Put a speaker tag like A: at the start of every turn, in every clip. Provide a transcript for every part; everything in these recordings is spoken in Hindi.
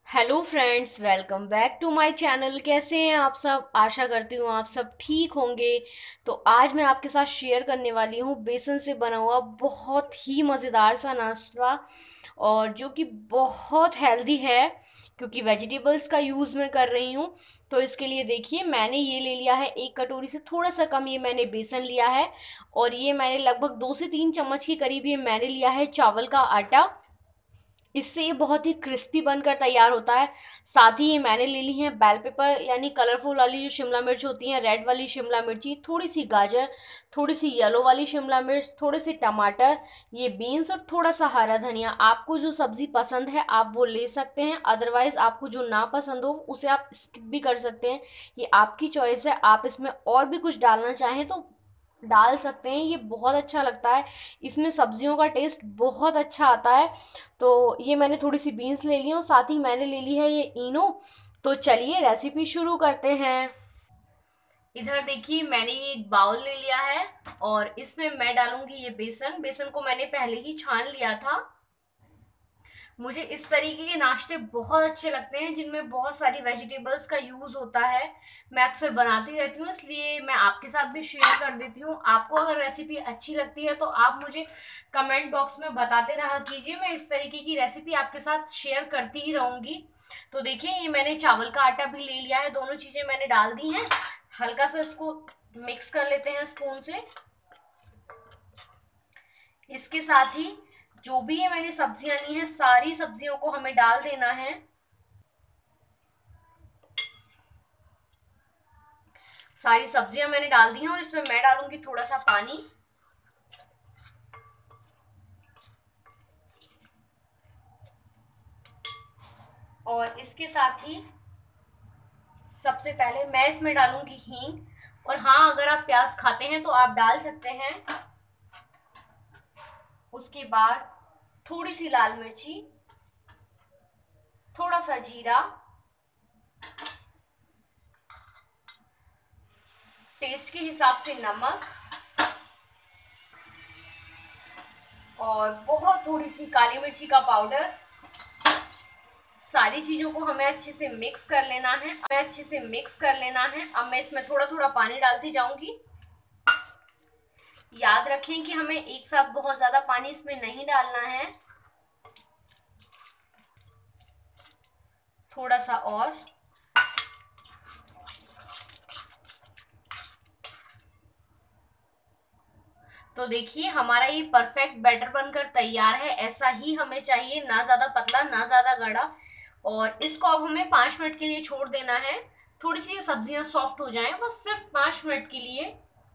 A: Hello friends, welcome back to my channel. कैसे हैं आप सब? आशा करती हूँ आप सब ठीक होंगे। तो आज मैं आपके साथ शेयर करने वाली हूँ बेसन से बना हुआ बहुत ही मज़ेदार सा नाश्ता, और जो कि बहुत हेल्दी है क्योंकि वेजिटेबल्स का यूज़ मैं कर रही हूँ। तो इसके लिए देखिए, मैंने ये ले लिया है, एक कटोरी से थोड़ा सा कम ये मैंने बेसन लिया है, और ये मैंने लगभग 2 से 3 चम्मच के करीब ये मैंने लिया है चावल का आटा। इससे ये बहुत ही क्रिस्पी बनकर तैयार होता है। साथ ही ये मैंने ले ली है बेल पेपर, यानी कलरफुल वाली जो शिमला मिर्च होती है, रेड वाली शिमला मिर्ची, थोड़ी सी गाजर, थोड़ी सी येलो वाली शिमला मिर्च, थोड़े से टमाटर, ये बीन्स और थोड़ा सा हरा धनिया। आपको जो सब्जी पसंद है आप वो ले सकते हैं, अदरवाइज आपको जो ना पसंद हो उसे आप स्किप भी कर सकते हैं। ये आपकी चॉइस है, आप इसमें और भी कुछ डालना चाहें तो डाल सकते हैं। ये बहुत अच्छा लगता है, इसमें सब्जियों का टेस्ट बहुत अच्छा आता है। तो ये मैंने थोड़ी सी बीन्स ले ली और साथ ही मैंने ले ली है ये इनो। तो चलिए रेसिपी शुरू करते हैं। इधर देखिए, मैंने ये एक बाउल ले लिया है और इसमें मैं डालूंगी ये बेसन। बेसन को मैंने पहले ही छान लिया था। मुझे इस तरीके के नाश्ते बहुत अच्छे लगते हैं जिनमें बहुत सारी वेजिटेबल्स का यूज होता है। मैं अक्सर बनाती रहती हूँ, इसलिए मैं आपके साथ भी शेयर कर देती हूँ। आपको अगर रेसिपी अच्छी लगती है तो आप मुझे कमेंट बॉक्स में बताते रहा कीजिए, मैं इस तरीके की रेसिपी आपके साथ शेयर करती ही रहूंगी। तो देखिए, ये मैंने चावल का आटा भी ले लिया है, दोनों चीजें मैंने डाल दी हैं। हल्का सा इसको मिक्स कर लेते हैं स्पून से। इसके साथ ही जो भी ये मैंने सब्जियां ली हैं, सारी सब्जियों को हमें डाल देना है। सारी सब्जियां मैंने डाल दी हैं और इसमें मैं डालूंगी थोड़ा सा पानी। और इसके साथ ही सबसे पहले मैं इसमें डालूंगी हींग। और हाँ, अगर आप प्याज खाते हैं तो आप डाल सकते हैं। उसके बाद थोड़ी सी लाल मिर्ची, थोड़ा सा जीरा, टेस्ट के हिसाब से नमक, और बहुत थोड़ी सी काली मिर्ची का पाउडर। सारी चीजों को हमें अच्छे से मिक्स कर लेना है, अब मैं इसमें थोड़ा थोड़ा पानी डालती जाऊंगी। याद रखें कि हमें एक साथ बहुत ज्यादा पानी इसमें नहीं डालना है, थोड़ा सा और। तो देखिए, हमारा ये परफेक्ट बैटर बनकर तैयार है। ऐसा ही हमें चाहिए, ना ज्यादा पतला ना ज्यादा गाढ़ा। और इसको अब हमें 5 मिनट के लिए छोड़ देना है, थोड़ी सी सब्जियां सॉफ्ट हो जाएं, बस सिर्फ 5 मिनट के लिए।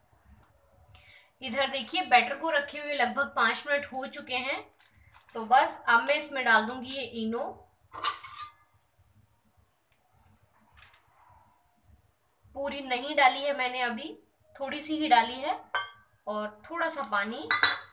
A: इधर देखिए, बैटर को रखे हुए लगभग 5 मिनट हो चुके हैं। तो बस अब मैं इसमें डाल दूंगी ये इनो। पूरी नहीं डाली है मैंने अभी, थोड़ी सी ही डाली है, और थोड़ा सा पानी।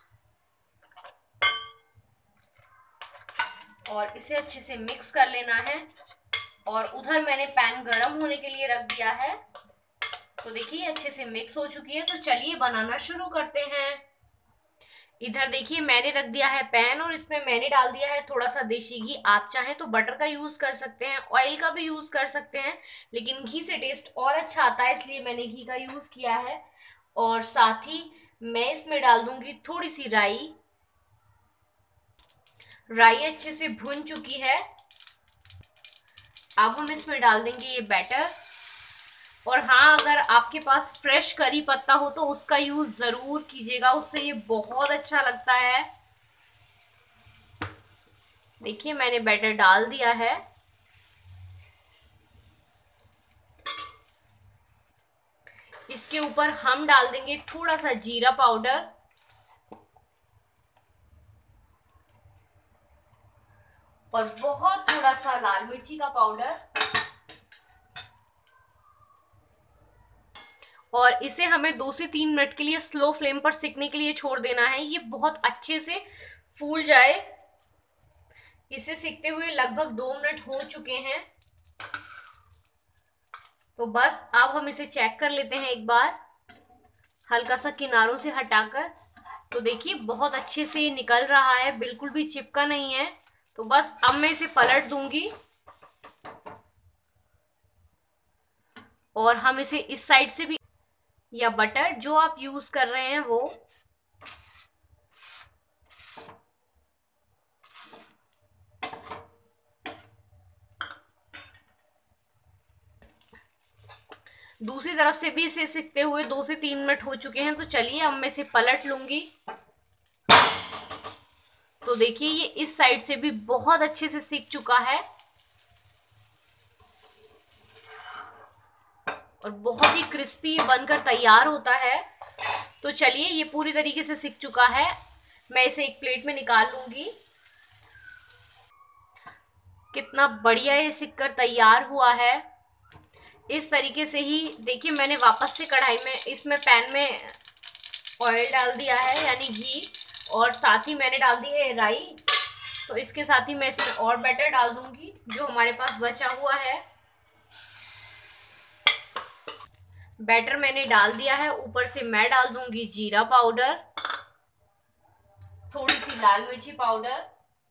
A: और इसे अच्छे से मिक्स कर लेना है। और उधर मैंने पैन गरम होने के लिए रख दिया है। तो देखिए, अच्छे से मिक्स हो चुकी है। तो चलिए बनाना शुरू करते हैं। इधर देखिए, मैंने रख दिया है पैन और इसमें मैंने डाल दिया है थोड़ा सा देसी घी। आप चाहें तो बटर का यूज कर सकते हैं, ऑयल का भी यूज कर सकते हैं, लेकिन घी से टेस्ट और अच्छा आता है, इसलिए मैंने घी का यूज किया है। और साथ ही मैं इसमें डाल दूंगी थोड़ी सी राई। राई अच्छे से भुन चुकी है। अब हम इसमें डाल देंगे ये बैटर। और हाँ, अगर आपके पास फ्रेश करी पत्ता हो तो उसका यूज जरूर कीजिएगा, उससे ये बहुत अच्छा लगता है। देखिए, मैंने बैटर डाल दिया है। इसके ऊपर हम डाल देंगे थोड़ा सा जीरा पाउडर, और बहुत थोड़ा सा लाल मिर्ची का पाउडर। और इसे हमें 2 से 3 मिनट के लिए स्लो फ्लेम पर सिकने के लिए छोड़ देना है, ये बहुत अच्छे से फूल जाए। इसे सिकते हुए लगभग 2 मिनट हो चुके हैं। तो बस अब हम इसे चेक कर लेते हैं एक बार, हल्का सा किनारों से हटाकर। तो देखिए, बहुत अच्छे से निकल रहा है, बिल्कुल भी चिपका नहीं है। तो बस अब मैं इसे पलट दूंगी। और हम इसे इस साइड से भी, या बटर जो आप यूज कर रहे हैं वो, दूसरी तरफ से भी इसे सिकते हुए 2 से 3 मिनट हो चुके हैं। तो चलिए अब मैं इसे पलट लूंगी। तो देखिए ये इस साइड से भी बहुत अच्छे से सिक चुका है और बहुत ही क्रिस्पी बनकर तैयार होता है। तो चलिए ये पूरी तरीके से सिक चुका है, मैं इसे एक प्लेट में निकाल लूंगी। कितना बढ़िया ये सिक कर तैयार हुआ है। इस तरीके से ही देखिए मैंने वापस से कढ़ाई में, इसमें पैन में ऑयल डाल दिया है यानी घी, और साथ ही मैंने डाल दी है राई। तो इसके साथ ही मैं इसमें और बैटर डाल दूंगी जो हमारे पास बचा हुआ है। बैटर मैंने डाल दिया है, ऊपर से मैं डाल दूंगी जीरा पाउडर, थोड़ी सी लाल मिर्ची पाउडर,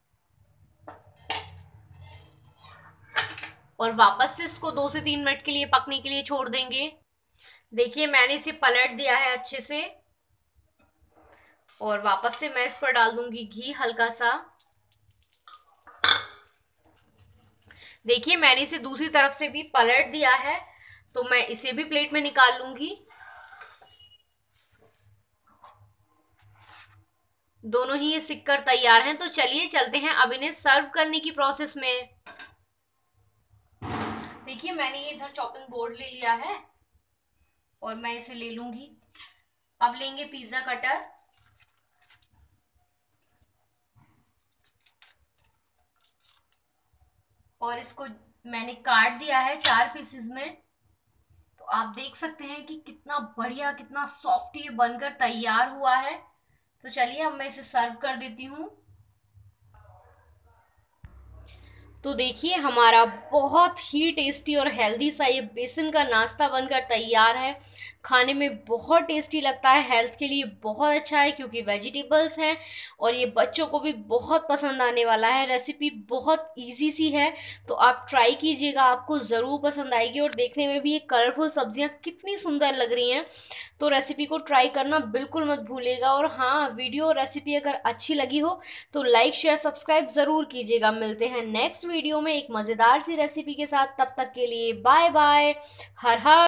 A: और वापस से इसको 2 से 3 मिनट के लिए पकने के लिए छोड़ देंगे। देखिए मैंने इसे पलट दिया है अच्छे से, और वापस से मैं इस पर डाल दूंगी घी हल्का सा। देखिए मैंने इसे दूसरी तरफ से भी पलट दिया है, तो मैं इसे भी प्लेट में निकाल लूंगी। दोनों ही ये सिक कर तैयार हैं। तो चलिए चलते हैं अब इन्हें सर्व करने की प्रोसेस में। देखिए मैंने ये इधर चॉपिंग बोर्ड ले लिया है और मैं इसे ले लूंगी। अब लेंगे पिज्जा कटर, और इसको मैंने काट दिया है 4 पीसेस में। तो आप देख सकते हैं कि कितना बढ़िया, कितना सॉफ्ट ये बनकर तैयार हुआ है। तो चलिए अब मैं इसे सर्व कर देती हूँ। तो देखिए हमारा बहुत ही टेस्टी और हेल्दी सा ये बेसन का नाश्ता बनकर तैयार है। खाने में बहुत टेस्टी लगता है, हेल्थ के लिए बहुत अच्छा है क्योंकि वेजिटेबल्स हैं, और ये बच्चों को भी बहुत पसंद आने वाला है। रेसिपी बहुत इजी सी है, तो आप ट्राई कीजिएगा, आपको ज़रूर पसंद आएगी। और देखने में भी ये कलरफुल सब्जियां कितनी सुंदर लग रही हैं। तो रेसिपी को ट्राई करना बिल्कुल मत भूलिएगा। और हाँ, वीडियो रेसिपी अगर अच्छी लगी हो तो लाइक शेयर सब्सक्राइब जरूर कीजिएगा। मिलते हैं नेक्स्ट वीडियो में एक मजेदार सी रेसिपी के साथ, तब तक के लिए बाय बाय। हर हर